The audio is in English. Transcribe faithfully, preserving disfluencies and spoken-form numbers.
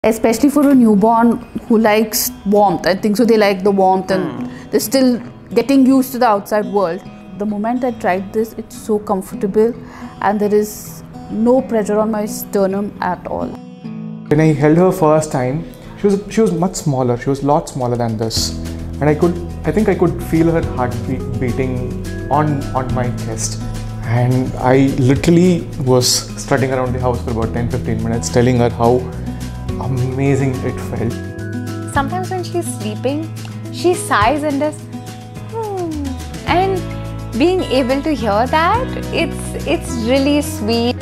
especially for a newborn who likes warmth. I think so they like the warmth and mm. they're still getting used to the outside world. The moment I tried this, it's so comfortable and there is no pressure on my sternum at all. When I held her first time, she was she was much smaller. She was a lot smaller than this, and I could I think I could feel her heartbeat beating on on my chest. And I literally was strutting around the house for about ten to fifteen minutes, telling her how amazing it felt. Sometimes when she's sleeping, she sighs and does, hmm. and being able to hear that, it's it's really sweet.